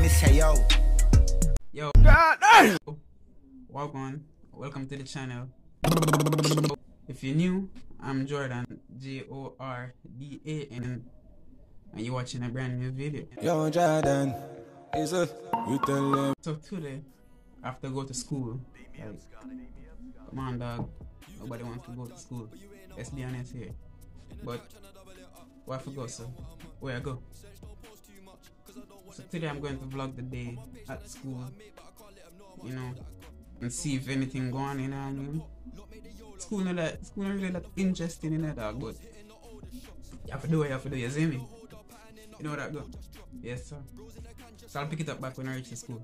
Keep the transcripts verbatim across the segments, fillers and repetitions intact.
me say yo. Yo. God damn. Welcome. Welcome to the channel. If you're new, I'm Jordan, J O R D A N, and you're watching a brand new video. Yo, Jordan. Is a we tell them. So today, I have to go to school. Like, come on, dog. Nobody wants to go to school. Let's be honest here. But where I go, so where I go? So today I'm going to vlog the day at school. You know, and see if anything going on, you know what I mean? School not that school not really that interesting in that dog, but you have to do what you have to do, you see me? You know what that go? Yes sir. So I'll pick it up back when I reach the school.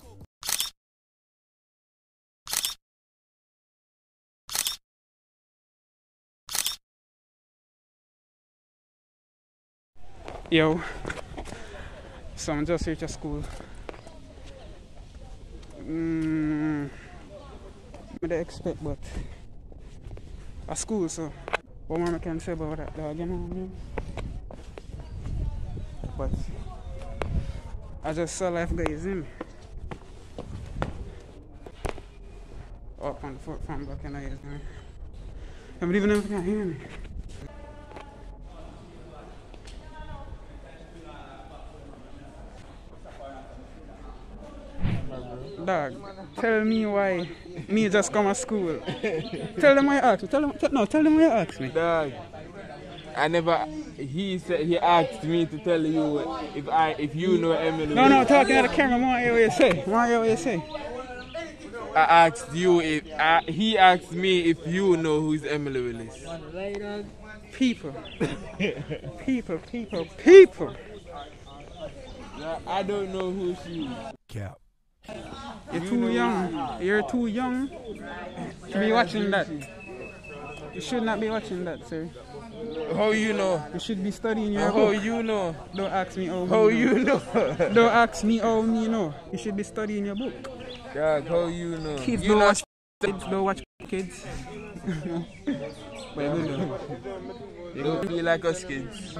Yo, so I'm just reached school. Mm, what I expect, but a school, so what more I can say about that dog, you know what I mean? But I just saw life guys in me. Up on the foot from back in the ears, man. I don't even know if you can hear me. Dog, tell me why me just come to school. Tell them why you asked me. Tell them, tell, no, tell them why you asked me. Dog, I never. He said he asked me to tell you if I if you know Emily. No, no, talking at the camera. I want to hear what you say. I want to hear what you say. I asked you if I, he asked me if you know who's Emily Willis. People, people, people, people. I don't know who she is. Cap. You're too young. You're too young to be watching that. You should not be watching that, sir. How you know? You should be studying your How book. you know? Don't ask me how. How me you know? Don't ask me how me know. You should be studying your book. Dog, how you know? Kids you don't know watch kids. Don't watch kids. But you know. You don't be like us kids.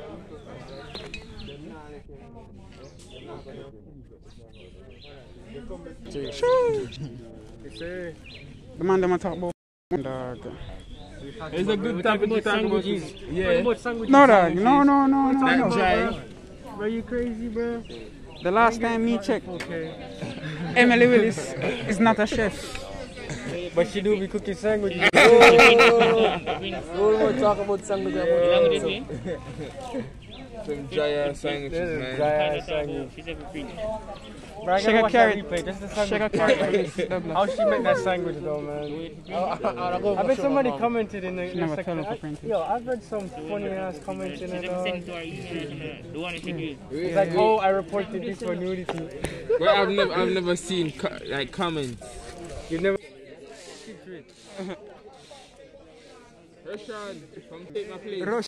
The man them talk about dog. It's a good topic to talk about. Yeah. No dog, no no no no no. Giant. Bro, you crazy, bro? The last time me checked, Okay. Emily Willis is not a chef. But she do be cooking sandwiches. Oh, we want to talk about sandwiches. Some giant sandwiches, man. Giant sandwich. Bro, I Shake gotta a watch carrot. that replay. Just the sandwich. Shake a carrot. How she make that sandwich though, man? I bet somebody commented in the, in the Never tell section. her for I, printing. yo, I've read some funny ass comments in it. Uh, The one that you it's like, oh, I reported this for nudity. But I've never, I've never seen co like comments. You never. Rashad, come take my place. Rush.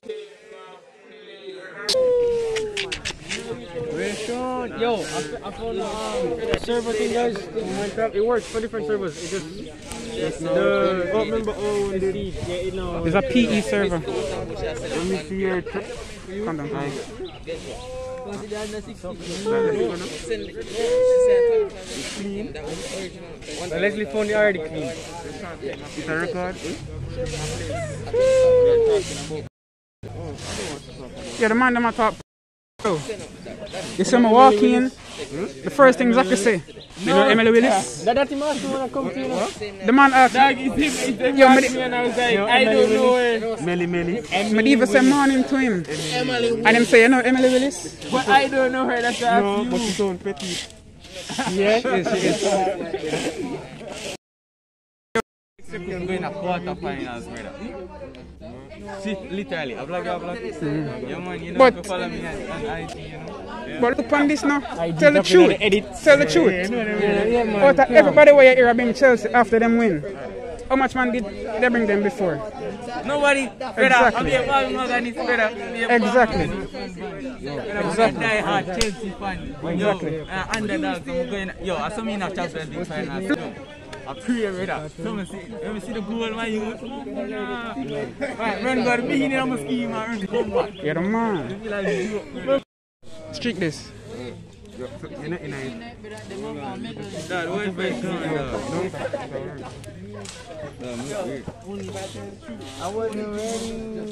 Rashad, yo, I, I found um, a server thing, guys. In Minecraft, it works for different servers. It just it's the oh, remember oh, the seed. Yeah, it know. It's a P E server. Let me see your trip. Come down, guys. Clean. Well, Leslie phone is already clean. It's a record. Yeah, the man them on top. Bro, you see me walk in, the first thing Zach say, you know Emily Willis? That that him asked me when I come to you know. The man asked Dog, me, it's him, it's him Yo, asked me- me and I was like, I don't know her. Melly Melly. I even say morning to him, and him say, you know Emily Willis? But I don't know her, that's why I asked you. she sound petty. Yeah, yes, she is. I'm going to quarter finals, brother. See, literally, I vlog, I vlog. Yeah, man, you know, But- if you follow me on, on I G, you know. Yeah. But look on this now, tell the truth, tell the truth. Yeah, yeah, man. Out of everybody where you hear about Chelsea after them win, how much man did they bring them before? Nobody, brother, Exactly. I'm your father, Morgan, brother. Exactly. Exactly. Die hard Chelsea fan. Exactly. Yo, uh, underdogs, I'm going, yo, I saw me in a Champions League final. Yo, I pray, brother. Let me see, let me see the goal, my youth. Right, run, got to be in the scheme, man. Run, come back. You're the man. Streak this. You're not in it. Dad, what is it going I wasn't ready.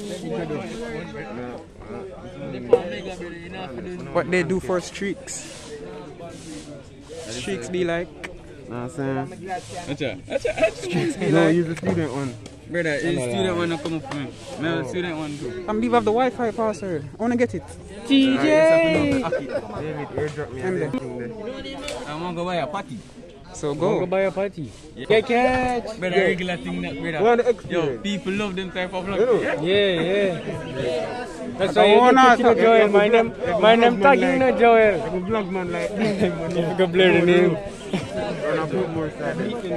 What they do for streaks? Streaks be like. Nah, Sam. Acha, acha, acha. No, use the student one. Brother, it's student one to come up for me. No, the student one too. I'm leave have the Wi-Fi password. I wanna get it. T J! David, airdrop me I'm and there. everything there. I want to go buy a patty. So Go go. buy a party. Catch, catch! Brother, regular thing that, brother. What the Yo, experience? people love them type of love. You know? Yeah, yeah. That's I why you wanna- get to Joel. My name, my name tagging no Joel. Like a vlog man like If you can blur the name. run a bit more side.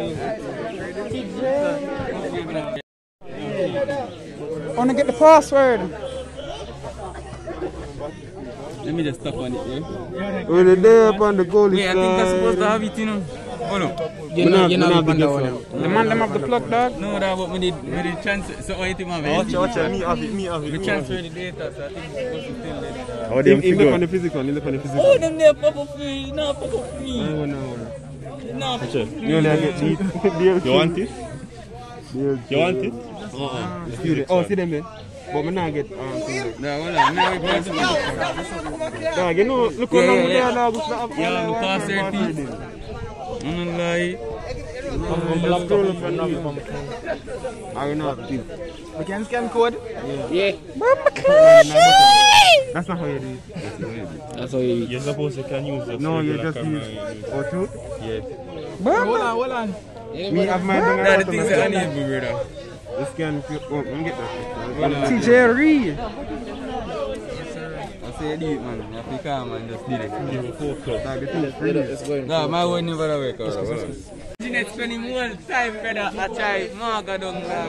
I wanna get the password. Let me just stop on it, yeah? When they're there up on the goalie Wait, I think I'm supposed to have it, you know. Oh no. You know, you know, not the the one. The man them have the plug dog. No, that what we did, we did transfer. So I think my Watch it, watch it. Me off it, me off it. We transfer the data, so I think it's supposed to still there. Oh, them look on the physical, you look on the physical. Oh, them there pop up for me. No, pop up for me. No, no, No, pop up. you only get cheat. You want it? You want it? Uh-uh. Oh, see them there. But me not get um. No, hold on. Now we pass it. Dog, you know, look how Yeah, long yeah, we yeah. there, dog. We start up all Yeah, our we life pass and their pass feet. it. I'm not lie. I'm scroll up and knock it on my phone. I will not do. We can scan code? Yeah. That's not how you do it. That's how you You're supposed to can use the No, you regular just camera. use O two. Yeah. Hold on, hold on. We have my thing That's the things that I need, brother. You scan, oh, let me get that. T J Reed. I say do it, man. I think calm and just did it. Give a full club. Dog, the thing is free. No, my one never work out. Jeanette spending more time, brother. I try. Marga down there.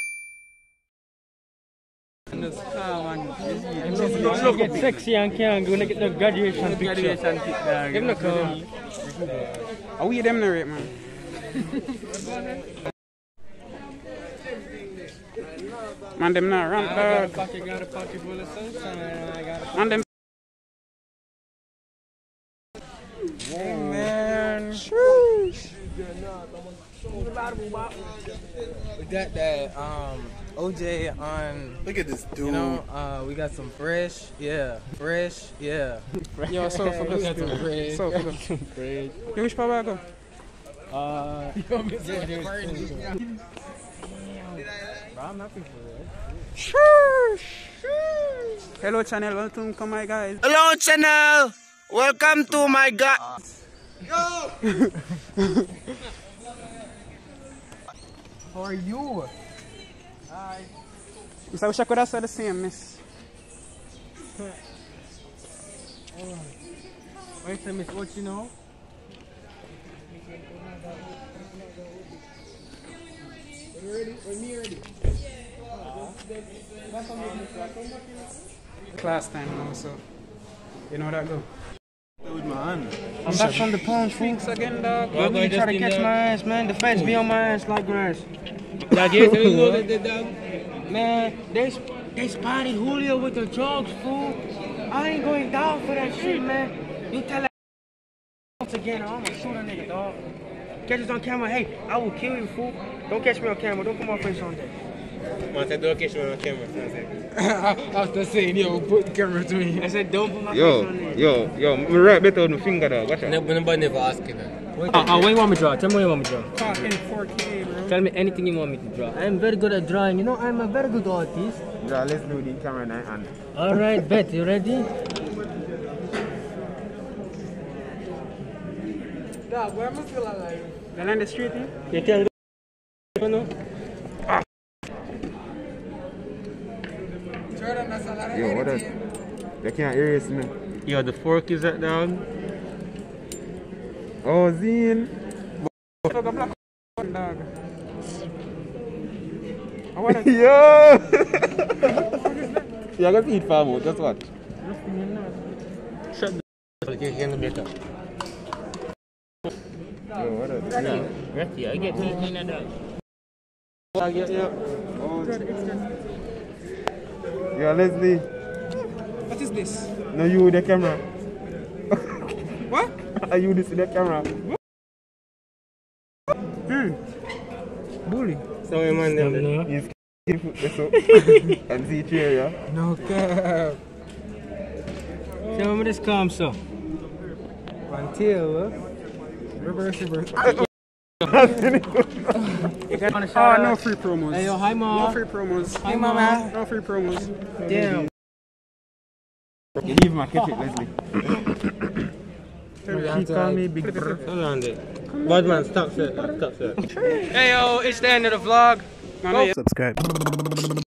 And just calm and just look at sexy and can't go get the graduation picture. graduation kit there. Give me a call. How we them narrate, man? Man, them not run, dog. Pocket got a pocket full of sunshine. I got a Man, them. Man. We got that um, O J on. Look at this dude. You know, uh, we got some fresh, yeah, fresh, yeah. Yo, so for We got good. some fresh. So for good. You wish Papa go? Uh, I'm happy for Hello, channel. Welcome to my guys. Hello channel, welcome to my god. How are you? So I wish I could have said the same, miss. wait a minute, what you know? Class time now, so you know how that go. With my hand. I'm back from the punch, fool. Thanks again, dog. Don't be try to catch my ass, man. The fence be on my ass like grass. Dog, yes, we know that the dog. Man, they sp- they spotted Julio with the drugs, fool. I ain't going down for that shit, man. You tell that once again, I'm gonna shoot a nigga, dog. Catch us on camera, hey, I will kill you, fool. Don't catch me on camera, don't put my face on there. Man said don't catch me on camera. After saying, yo, put the camera to me. I said, don't put my Yo, face on there. yo, yo, me right better with my finger, dog. Watch out. Nobody never asking that. Uh, uh, what you want me to draw? Tell me what you want me to draw. Talking four K, bro. Tell me anything you want me to draw. I'm very good at drawing. You know, I'm a very good artist. Draw, let's do the camera now and All right, bet. You ready? Dog, where am I still alive? They're on the street, eh? You tell no? Jordan, that's a lot of yo, what else? editing. They can't erase me. Yo, the fork is that dog? Oh, Zine. Look, a black dog. I wanna. Yo! You're gonna eat farm out, just watch. Yo, what else? Rusty, I get anything like that. Yeah, yeah, yeah. Oh. Yo, Leslie. What is this? No, you with the camera. What? Are you this in the camera? Hmm. Bully. So my man there. He's foot this up. And see chair, yeah? No cap. Show me this calm so. Until reverse reverse. Oh, no free promos. Hey yo, hi mom. No free promos. Hi mama. No free promos. Damn. You leave my ketchup, Leslie. She call me Big Bro. Hold on there. Bad man, stop sir. Stop sir. Hey yo, it's the end of the vlog. No, no, Subscribe.